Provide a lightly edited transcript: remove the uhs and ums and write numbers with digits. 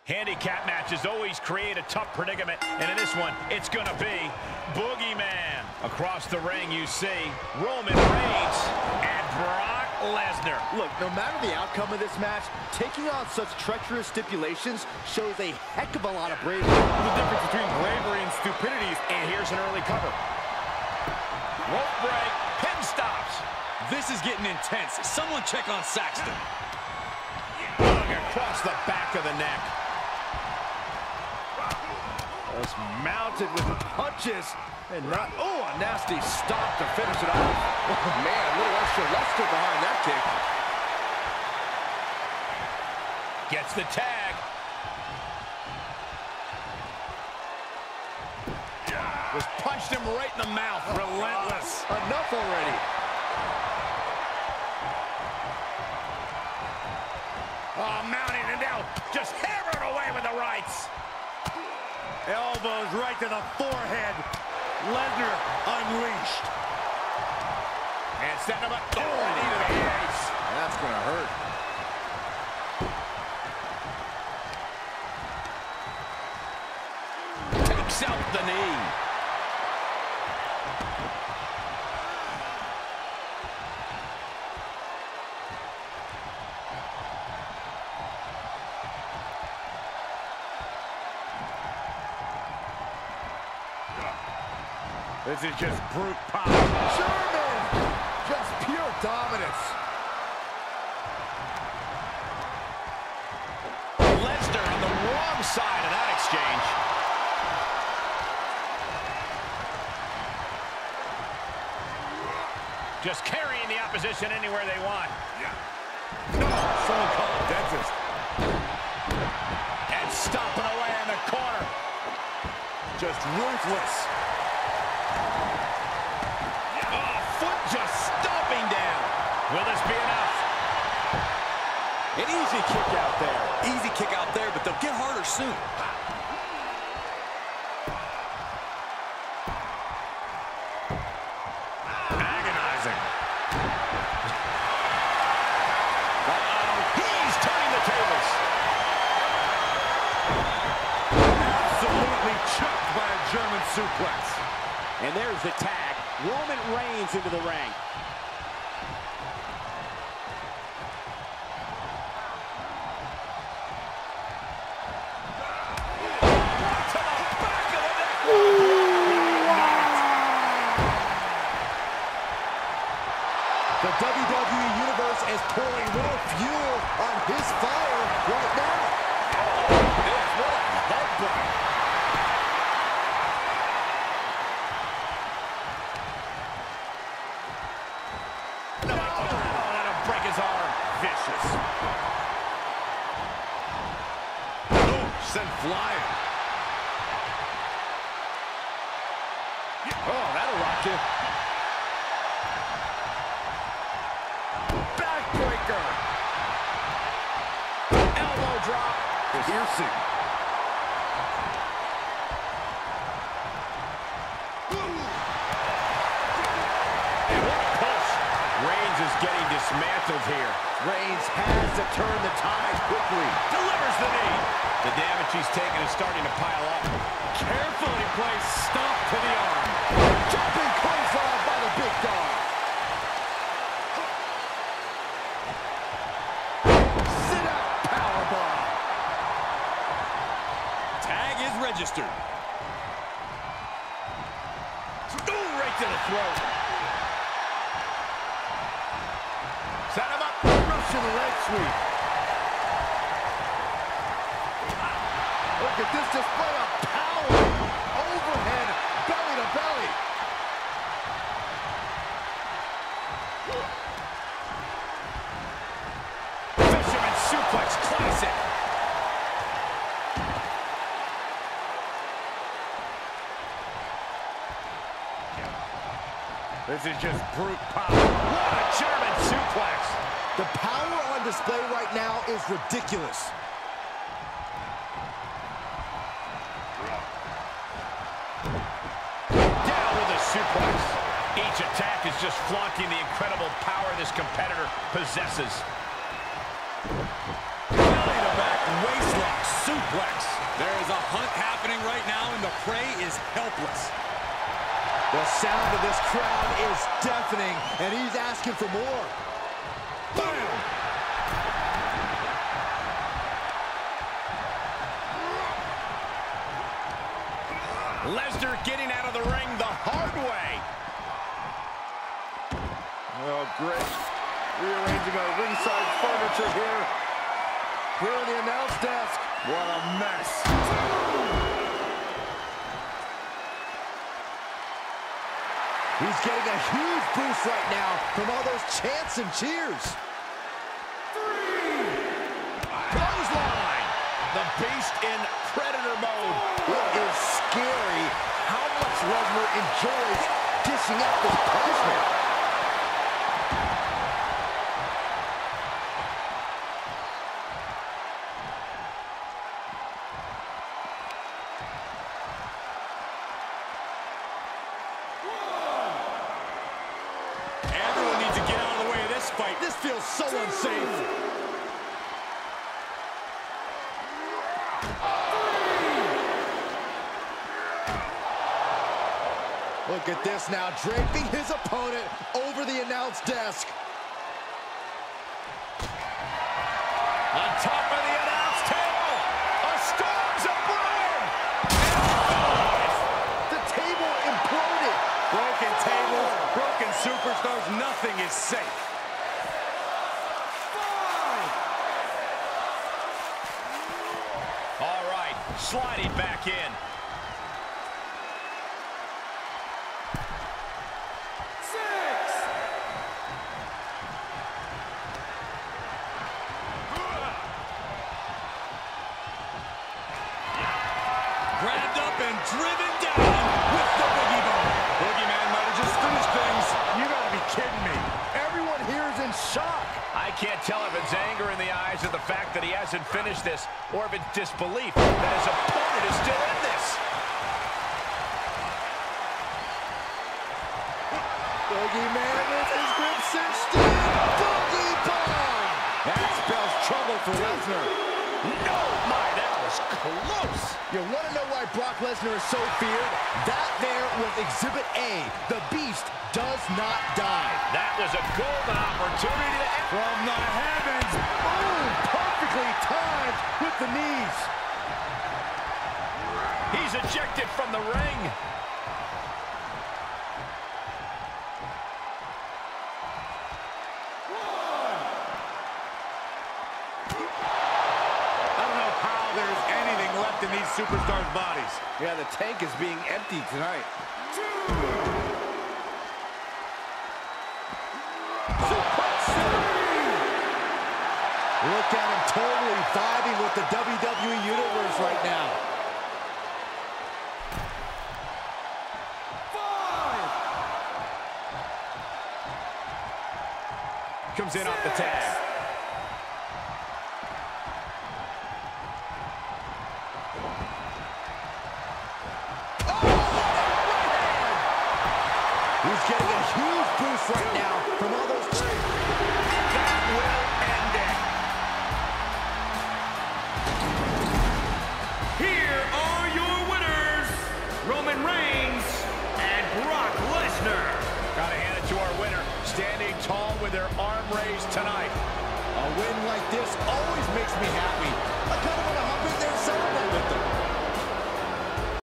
Handicap matches always create a tough predicament, and in this one, it's going to be Boogeyman. Across the ring, you see Roman Reigns and Brock Lesnar. Look, no matter the outcome of this match, taking on such treacherous stipulations shows a heck of a lot of bravery. The difference between bravery and stupidity, and here's an early cover. Rope break, pin stops. This is getting intense. Someone check on Saxton. Across the back of the neck. Just mounted with punches and not, oh, a nasty stop to finish it off. Oh, man, a little extra luster behind that kick. Gets the tag. Just punched him right in the mouth. Relentless. Enough already. Oh, mounting and now just hammered away with the rights. Elbows right to the forehead. Lesnar unleashed. And setting him up. Oh, knee to the face. That's going to hurt. Takes out the knee. This is just brute power. German! Just pure dominance. Lesnar on the wrong side of that exchange. Just carrying the opposition anywhere they want. Someone call a dentist. And stomping away in the corner. Just ruthless. Just stomping down. Will this be enough? An easy kick out there. Easy kick out there, but they'll get harder soon. Agonizing. Uh-oh, he's turning the tables. Absolutely choked by a German suplex. And there's the tag. Roman Reigns into the ring. The WWE Universe is pouring more fuel on his fire right now. What a headbutt. Sent flying. Oh, that'll rock you. Backbreaker. Elbow drop. Piercing. And what a push. Reigns is getting dismantled here. Reigns has to turn the tide quickly. Delivers the knee. The damage he's taken is starting to pile up. Carefully placed stomp to the arm. Jumping clothesline by the big dog. Sit out powerbomb. Tag is registered. Ooh, right to the throat. Set him up. Russian leg sweep. Look at this display of power. Overhead, belly to belly. Fisherman suplex, classic. This is just brute power. What a German suplex. The power on display right now is ridiculous. Down with a suplex. Each attack is just flaunting the incredible power this competitor possesses. Belly to back waistlock suplex. prey is helpless. The sound of this crowd is deafening, and he's asking for more. Bam! Lesnar getting out of the ring the hard way. Oh, great. Rearranging our ringside furniture here. Here on the announce desk. What a mess. He's getting a huge boost right now from all those chants and cheers. Clothesline. The Beast in Predator mode. It is scary how much Lesnar enjoys dishing out this punishment. Everyone needs to get out of the way of this fight. This feels so unsafe. Look at this now, draping his opponent over the announce desk. On top of the announce table, a storm's a-brewing. The table imploded. Broken tables, broken superstars, nothing is safe. All right, sliding back in. Grabbed up and driven down with the Boogie Bomb. Boogeyman might have just finished things. You gotta be kidding me. Everyone here is in shock. I can't tell if it's anger in the eyes at the fact that he hasn't finished this, or if it's disbelief that his opponent is still in this. Boogeyman with his grip cinched in. Boogie Bomb. That spells trouble for Lesnar. No, my, that was close. You want to know why Brock Lesnar is so feared? That there was Exhibit A. The Beast does not die. That was a golden opportunity to end. From the heavens, boom, perfectly timed with the knees. He's ejected from the ring. In these superstars' bodies. Yeah, the tank is being emptied tonight. Look at him totally vibing with the WWE Universe right now. 5. Comes in off the tag. He's getting a huge boost right now from all those three. That will end it. Here are your winners, Roman Reigns and Brock Lesnar. Gotta hand it to our winner, standing tall with their arm raised tonight. A win like this always makes me happy.